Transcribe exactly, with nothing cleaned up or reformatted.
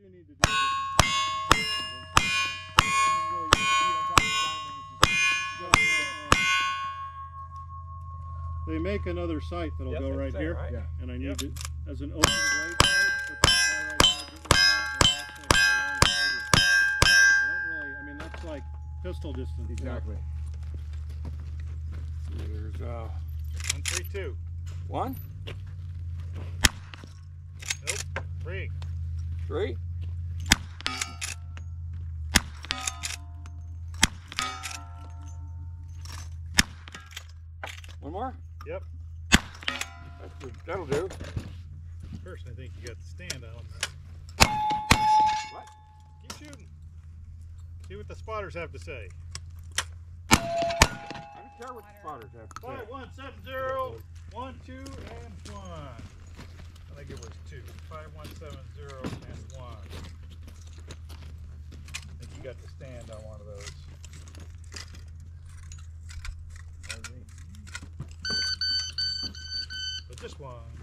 you need to do They make another sight that'll yep, go right there, here, right? yeah. And I need yep. to, as an open blade sight, put the fire right there, I don't really, I mean, that's like pistol distance. Exactly. There's uh, one, three, two. One. Nope. Three. Three. One more? Yep. That's, that'll do. First, I think you got the stand on. What? Keep shooting. See what the spotters have to say. I don't care what the spotters have to say. Five, one, seven, zero, one, two, and one. I think it was two. Five, one, seven, zero, and one. I think you got the stand on one of those. But this one